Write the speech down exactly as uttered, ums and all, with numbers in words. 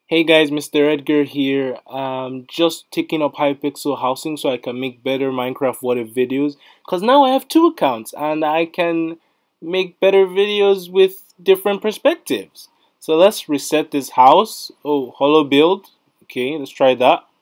Hey guys, Mister Edgar here. Um, just taking up Hypixel housing so I can make better Minecraft what if videos. Cause now I have two accounts and I can make better videos with different perspectives. So let's reset this house. Oh, hollow build. Okay, let's try that.